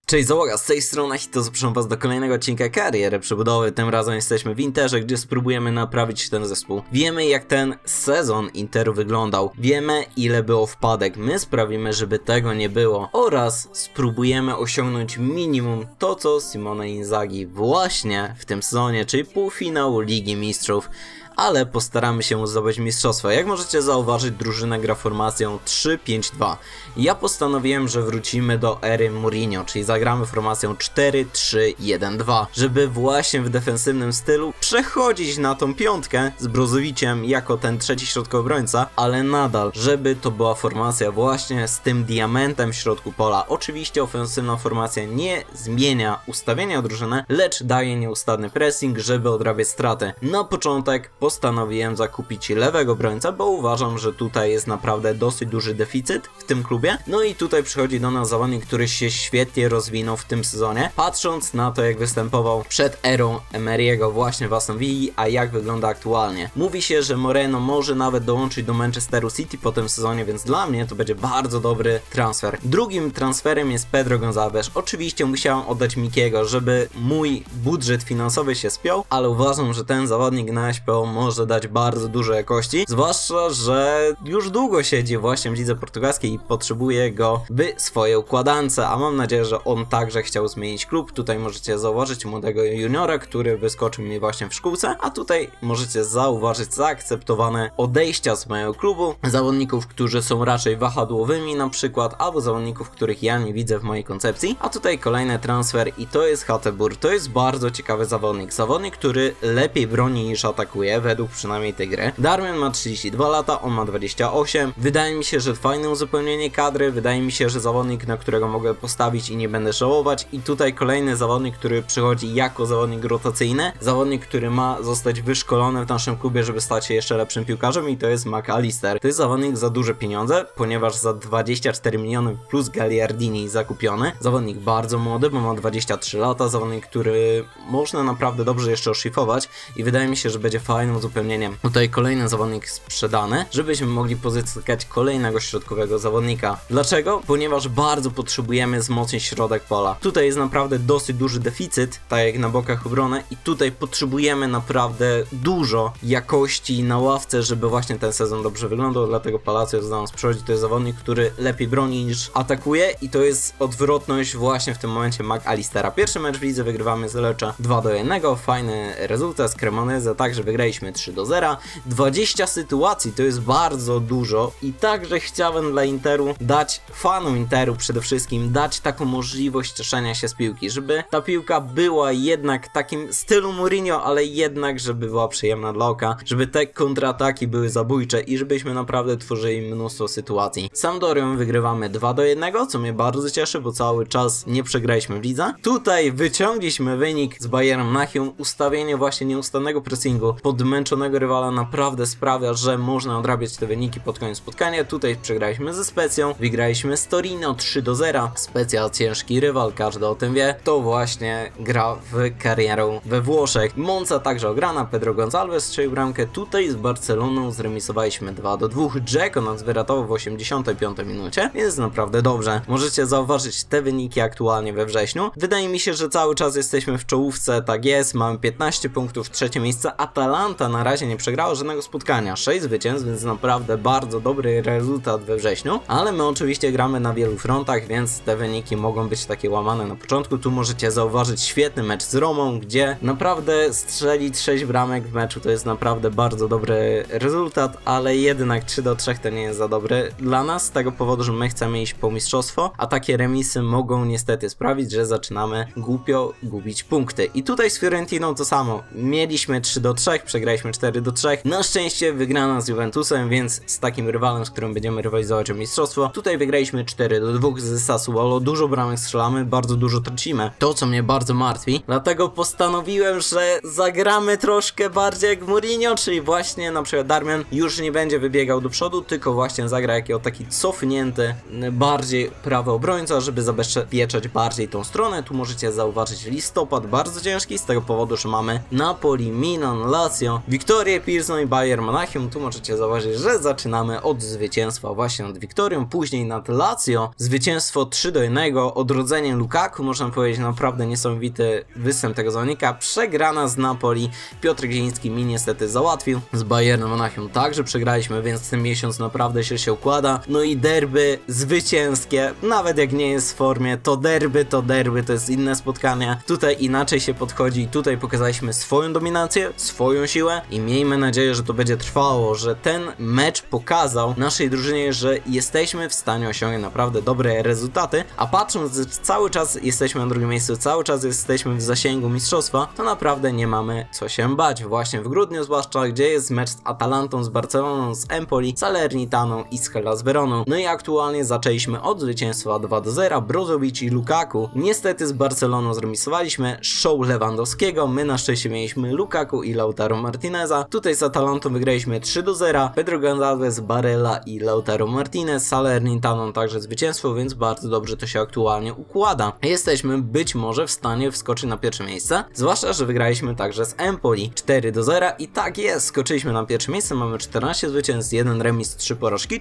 Cześć załoga, z tej strony Hito, zapraszam was do kolejnego odcinka Kariery Przebudowy. Tym razem jesteśmy w Interze, gdzie spróbujemy naprawić ten zespół. Wiemy, jak ten sezon Interu wyglądał, wiemy, ile było wpadek, my sprawimy, żeby tego nie było oraz spróbujemy osiągnąć minimum to, co Simone Inzaghi właśnie w tym sezonie, czyli półfinał Ligi Mistrzów. Ale postaramy się zdobyć mistrzostwo. Jak możecie zauważyć, drużyna gra formacją 3-5-2. Ja postanowiłem, że wrócimy do ery Mourinho, czyli zagramy formacją 4-3-1-2, żeby właśnie w defensywnym stylu przechodzić na tą piątkę z Brozowiciem jako ten trzeci środkowy obrońca, ale nadal, żeby to była formacja właśnie z tym diamentem w środku pola. Oczywiście ofensywna formacja nie zmienia ustawienia drużyny, lecz daje nieustanny pressing, żeby odrabiać straty. Na początek postanowiłem zakupić lewego obrońca, bo uważam, że tutaj jest naprawdę dosyć duży deficyt w tym klubie. No i tutaj przychodzi do nas zawodnik, który się świetnie rozwinął w tym sezonie, patrząc na to, jak występował przed erą Emery'ego właśnie w Aston Villi, a jak wygląda aktualnie. Mówi się, że Moreno może nawet dołączyć do Manchesteru City po tym sezonie, więc dla mnie to będzie bardzo dobry transfer. Drugim transferem jest Pedro Gonzalez. Oczywiście musiałem oddać Mikiego, żeby mój budżet finansowy się spiął, ale uważam, że ten zawodnik na SPO może dać bardzo dużo jakości, zwłaszcza, że już długo siedzi właśnie w lidze portugalskiej i potrzebuje go w swojej układance, a mam nadzieję, że on także chciał zmienić klub. Tutaj możecie zauważyć młodego juniora, który wyskoczył mi właśnie w szkółce, a tutaj możecie zauważyć zaakceptowane odejścia z mojego klubu, zawodników, którzy są raczej wahadłowymi na przykład, albo zawodników, których ja nie widzę w mojej koncepcji. A tutaj kolejny transfer i to jest Hateboer. To jest bardzo ciekawy zawodnik, który lepiej broni niż atakuje, według przynajmniej tej gry. Darmian ma 32 lata, on ma 28. Wydaje mi się, że fajne uzupełnienie kadry, wydaje mi się, że zawodnik, na którego mogę postawić i nie będę żałować. I tutaj kolejny zawodnik, który przychodzi jako zawodnik rotacyjny, zawodnik, który ma zostać wyszkolony w naszym klubie, żeby stać się jeszcze lepszym piłkarzem, i to jest McAllister. To jest zawodnik za duże pieniądze, ponieważ za 24 miliony plus Gagliardini zakupiony. Zawodnik bardzo młody, bo ma 23 lata, zawodnik, który można naprawdę dobrze jeszcze oszlifować i wydaje mi się, że będzie fajnym uzupełnieniem. Tutaj kolejny zawodnik sprzedany, żebyśmy mogli pozyskać kolejnego środkowego zawodnika. Dlaczego? Ponieważ bardzo potrzebujemy wzmocnić środek pola. Tutaj jest naprawdę dosyć duży deficyt, tak jak na bokach obrony, i tutaj potrzebujemy naprawdę dużo jakości na ławce, żeby właśnie ten sezon dobrze wyglądał, dlatego Palacios do nas przychodzi. To jest zawodnik, który lepiej broni niż atakuje i to jest odwrotność właśnie w tym momencie McAllistera. Pierwszy mecz w lidze wygrywamy z Lecce 2-1, fajny rezultat z Cremonese, także wygraliśmy 3-0. 20 sytuacji to jest bardzo dużo i także chciałem dla Interu dać, fanom Interu przede wszystkim, dać taką możliwość cieszenia się z piłki, żeby ta piłka była jednak takim stylu Mourinho, ale jednak żeby była przyjemna dla oka, żeby te kontrataki były zabójcze i żebyśmy naprawdę tworzyli mnóstwo sytuacji. Z Sampdorią wygrywamy 2-1, co mnie bardzo cieszy, bo cały czas nie przegraliśmy w lidze. Tutaj wyciągliśmy wynik z Bayernem Monachium. Ustawienie właśnie nieustannego pressingu pod męczonego rywala naprawdę sprawia, że można odrabiać te wyniki pod koniec spotkania. Tutaj przegraliśmy ze Specją, wygraliśmy z Torino 3-0. Specja, ciężki rywal, każdy o tym wie. To właśnie gra w karierę we Włoszech. Monza także ograna, Pedro Gonzalez strzelił bramkę. Tutaj z Barceloną zremisowaliśmy 2-2. Dzeko nas wyratował w 85 minucie, więc naprawdę dobrze. Możecie zauważyć te wyniki aktualnie we wrześniu. Wydaje mi się, że cały czas jesteśmy w czołówce, tak jest, mamy 15 punktów, trzecie miejsce. Atalanta na razie nie przegrała żadnego spotkania, 6 zwycięstw, więc naprawdę bardzo dobry rezultat we wrześniu, ale my oczywiście gramy na wielu frontach, więc te wyniki mogą być takie łamane na początku. Tu możecie zauważyć świetny mecz z Romą, gdzie naprawdę strzelić 6 bramek w meczu to jest naprawdę bardzo dobry rezultat, ale jednak 3-3 to nie jest za dobry dla nas, z tego powodu, że my chcemy iść po mistrzostwo, a takie remisy mogą niestety sprawić, że zaczynamy głupio gubić punkty. I tutaj z Fiorentiną to samo. Mieliśmy 3-3, przegraliśmy 4-3. Na szczęście wygrana z Juventusem, więc z takim rywalem, z którym będziemy rywalizować o mistrzostwo. Tutaj wygraliśmy 4-2 z Sassuolo. Dużo bramek strzelamy, bardzo dużo tracimy. To, co mnie bardzo martwi. Dlatego postanowiłem, że zagramy troszkę bardziej jak Mourinho, czyli właśnie na przykład Darmian już nie będzie wybiegał do przodu, tylko właśnie zagra jako taki cofnięty, bardziej prawy obrońca, żeby zabezpieczać bardziej tą stronę. Tu możecie zauważyć listopad bardzo ciężki, z tego powodu, że mamy Napoli, Milan, Lazio, Lazio, Wiktorię Pilsno i Bayern Monachium. Tu możecie zauważyć, że zaczynamy od zwycięstwa właśnie nad Wiktorią, później nad Lazio, zwycięstwo 3-1, odrodzenie Lukaku, można powiedzieć, naprawdę niesamowity występ tego zawodnika, przegrana z Napoli, Piotr Gliński mi niestety załatwił, z Bayernem Monachium także przegraliśmy, więc ten miesiąc naprawdę się układa, no i derby zwycięskie, nawet jak nie jest w formie, to derby, to jest inne spotkanie, tutaj inaczej się podchodzi, tutaj pokazaliśmy swoją dominację, swoją siłę i miejmy nadzieję, że to będzie trwało, że ten mecz pokazał naszej drużynie, że jesteśmy w stanie osiągnąć naprawdę dobre rezultaty, a patrząc, że cały czas jesteśmy na drugim miejscu, cały czas jesteśmy w zasięgu mistrzostwa, to naprawdę nie mamy co się bać, właśnie w grudniu zwłaszcza, gdzie jest mecz z Atalantą, z Barceloną, z Empoli, Salernitaną i z Hellas Veroną. No i aktualnie zaczęliśmy od zwycięstwa 2-0, Brozovic i Lukaku. Niestety z Barceloną zremisowaliśmy, show Lewandowskiego, my na szczęście mieliśmy Lukaku i Lautaro Martineza. Tutaj z Atalantą wygraliśmy 3-0, Pedro González, Barella i Lautaro Martinez, Salernitaną także zwycięstwo, więc bardzo dobrze to się aktualnie układa. Jesteśmy być może w stanie wskoczyć na pierwsze miejsce, zwłaszcza, że wygraliśmy także z Empoli 4-0 i tak jest, skoczyliśmy na pierwsze miejsce, mamy 14 zwycięstw, 1 remis, 3 porażki,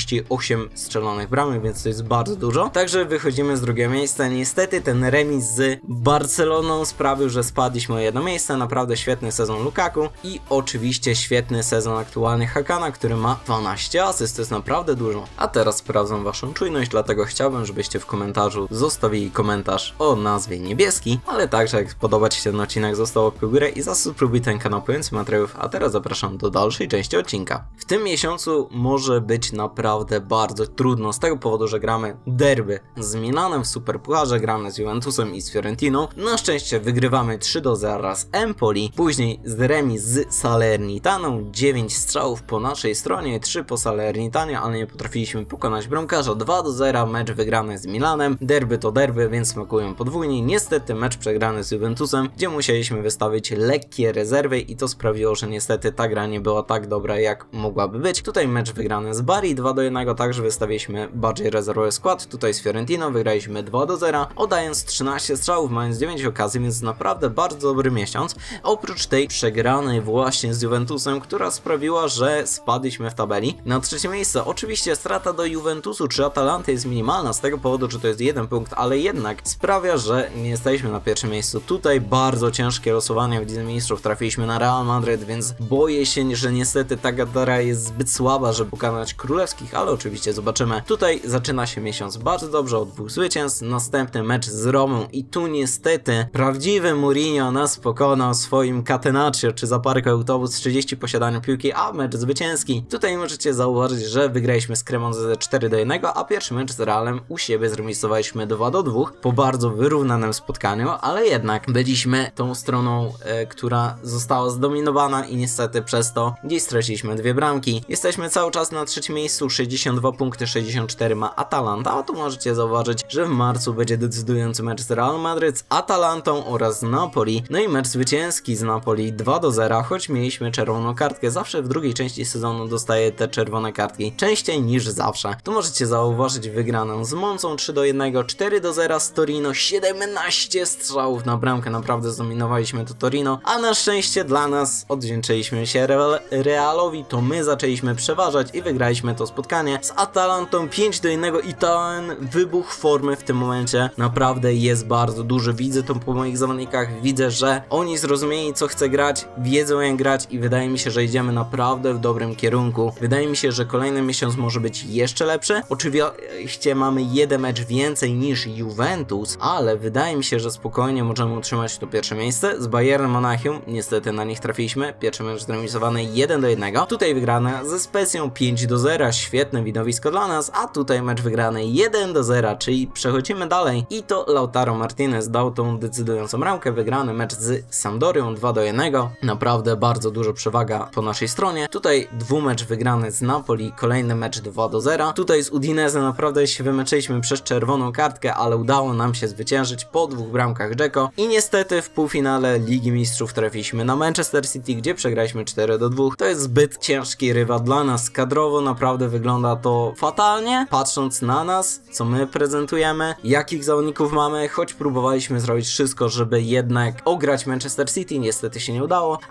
48 strzelonych bramek, więc to jest bardzo dużo. Także wychodzimy z drugiego miejsca. Niestety ten remis z Barceloną sprawił, że spadliśmy o jedno miejsce. Naprawdę świetny sezon Lukaku i oczywiście świetny sezon aktualny Hakana, który ma 12 asyst, to jest naprawdę dużo. A teraz sprawdzam waszą czujność, dlatego chciałbym, żebyście w komentarzu zostawili komentarz o nazwie Niebieski, ale także jak podoba ci się ten odcinek, zostaw łapkę w górę i zasubskrybuj ten kanał po więcej materiałów, a teraz zapraszam do dalszej części odcinka. W tym miesiącu może być naprawdę bardzo trudno z tego powodu, że gramy derby z Milanem w Superpucharze, gramy z Juventusem i z Fiorentiną. Na szczęście wygrywamy 3-0 z Empoli, później z remis z Salernitaną, 9 strzałów po naszej stronie, 3 po Salernitanie, ale nie potrafiliśmy pokonać bramkarza, 2-0, mecz wygrany z Milanem, derby to derby, więc smakują podwójnie. Niestety mecz przegrany z Juventusem, gdzie musieliśmy wystawić lekkie rezerwy i to sprawiło, że niestety ta gra nie była tak dobra, jak mogłaby być. Tutaj mecz wygrany z Bari 2-1, także wystawiliśmy bardziej rezerwowy skład. Tutaj z Fiorentiną wygraliśmy 2-0, oddając 13 strzałów, mając 9 okazji, więc naprawdę bardzo dobry miesiąc. Oprócz tej przegranej właśnie z Juventusem, która sprawiła, że spadliśmy w tabeli na trzecie miejsce. Oczywiście strata do Juventusu czy Atalanty jest minimalna z tego powodu, że to jest 1 punkt, ale jednak sprawia, że nie jesteśmy na pierwszym miejscu. Tutaj bardzo ciężkie losowanie w Lidze Mistrzów, trafiliśmy na Real Madryt, więc boję się, że niestety ta gadara jest zbyt słaba, żeby pokonać królewskich, ale oczywiście zobaczymy. Tutaj zaczyna się miesiąc bardzo dobrze, od 2 zwycięstw, następny mecz z Romą i tu niestety prawdziwy Mourinho nas pokonał swoim Catenaccio, czy Zaparko Autobus 30 posiadania piłki, a mecz zwycięski. Tutaj możecie zauważyć, że wygraliśmy z Cremonese 4-1, a pierwszy mecz z Realem u siebie zremisowaliśmy 2-2 po bardzo wyrównanym spotkaniu, ale jednak byliśmy tą stroną, która została zdominowana i niestety przez to gdzieś straciliśmy 2 bramki. Jesteśmy cały czas na trzecim miejscu, 62 punkty, 64 ma Atalanta, a tu możecie zauważyć, że w marcu będzie decydujący mecz z Real Madryt, z Atalantą oraz z Napoli, no i mecz zwycięski z Napoli 2-0, choć mieliśmy czerwoną kartkę, zawsze w drugiej części sezonu dostaję te czerwone kartki, częściej niż zawsze. Tu możecie zauważyć wygraną z Monzą 3-1, 4-0 z Torino, 17 strzałów na bramkę, naprawdę zdominowaliśmy to Torino, a na szczęście dla nas odwdzięczyliśmy się Realowi, to my zaczęliśmy przeważać i wygraliśmy to spotkanie z Atalantą 5-1 i ten wybuch formy w tym momencie naprawdę jest bardzo duży. Widzę to po moich zawodnikach, widzę, że oni zrozumieli, co chce grać, wiedzą jak grać i wydaje mi się, że idziemy naprawdę w dobrym kierunku. Wydaje mi się, że kolejny miesiąc może być jeszcze lepszy. Oczywiście mamy jeden mecz więcej niż Juventus, ale wydaje mi się, że spokojnie możemy utrzymać to pierwsze miejsce. Z Bayernem Monachium niestety na nich trafiliśmy. Pierwszy mecz zremisowany 1-1. Tutaj wygrana ze Specją 5-0. Świetne widowisko dla nas, a tutaj mecz wygrany 1-0, czyli przechodzimy dalej i to Lautaro Martinez dał tą decydującą bramkę. Wygrany mecz z Sampdorią 2-1. Naprawdę bardzo duża przewaga po naszej stronie. Tutaj dwumecz wygrany z Napoli, kolejny mecz 2-0. Tutaj z Udinese naprawdę się wymeczyliśmy przez czerwoną kartkę, ale udało nam się zwyciężyć po 2 bramkach Dzeko i niestety w półfinale Ligi Mistrzów trafiliśmy na Manchester City, gdzie przegraliśmy 4-2. To jest zbyt ciężki rywal dla nas. Kadrowo naprawdę wygląda to fatalnie, patrząc na nas, co my prezentujemy, jakich zawodników mamy, choć próbowaliśmy zrobić wszystko, żeby jednak ograć Manchester City, niestety się nie udało.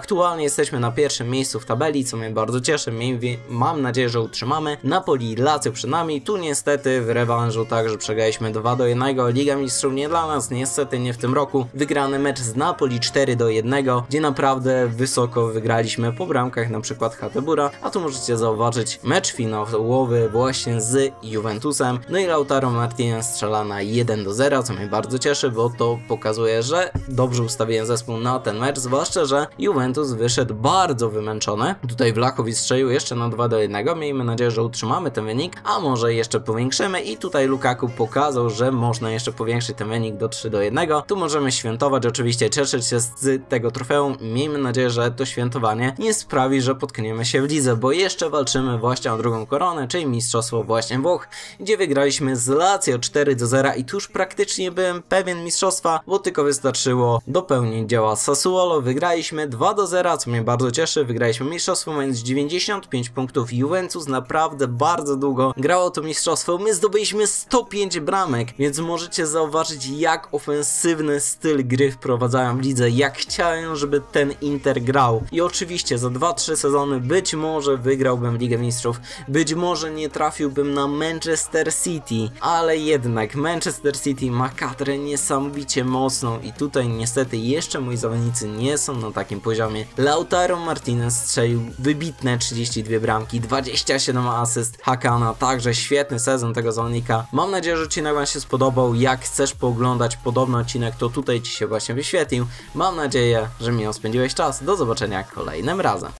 Aktualnie jesteśmy na pierwszym miejscu w tabeli, co mnie bardzo cieszy. Mam nadzieję, że utrzymamy. Napoli, Lazio przed nami. Tu niestety w rewanżu także przegraliśmy 2-1. Liga Mistrzów nie dla nas, niestety nie w tym roku. Wygrany mecz z Napoli 4-1, gdzie naprawdę wysoko wygraliśmy po bramkach, na przykład Hatebura, a tu możecie zauważyć mecz finałowy właśnie z Juventusem. No i Lautaro Martinez strzela na 1-0, co mnie bardzo cieszy, bo to pokazuje, że dobrze ustawiłem zespół na ten mecz, zwłaszcza, że Juventus wyszedł bardzo wymęczony. Tutaj Vlahovic strzelił jeszcze na 2-1, miejmy nadzieję, że utrzymamy ten wynik, a może jeszcze powiększymy i tutaj Lukaku pokazał, że można jeszcze powiększyć ten wynik do 3-1. Tu możemy świętować, oczywiście cieszyć się z tego trofeum. Miejmy nadzieję, że to świętowanie nie sprawi, że potkniemy się w lidze, bo jeszcze walczymy właśnie o drugą koronę, czyli mistrzostwo właśnie Włoch, gdzie wygraliśmy z Lazio 4-0 i tu już praktycznie byłem pewien mistrzostwa, bo tylko wystarczyło dopełnić dzieła Sassuolo. Wygraliśmy 2-0, co mnie bardzo cieszy, wygraliśmy mistrzostwo, mając 95 punktów. Juventus naprawdę bardzo długo grało to mistrzostwo, my zdobyliśmy 105 bramek, więc możecie zauważyć, jak ofensywny styl gry wprowadzają w lidze, jak chciałem, żeby ten Inter grał. I oczywiście za 2-3 sezony być może wygrałbym Ligę Mistrzów, być może nie trafiłbym na Manchester City, ale jednak Manchester City ma kadrę niesamowicie mocną i tutaj niestety jeszcze moi zawodnicy nie są na takim poziomie. Lautaro Martinez strzelił wybitne 32 bramki, 27 asyst. Hakana, także świetny sezon tego zawodnika. Mam nadzieję, że odcinek wam się spodobał. Jak chcesz pooglądać podobny odcinek, to tutaj ci się właśnie wyświetlił. Mam nadzieję, że miło spędziłeś czas. Do zobaczenia kolejnym razem.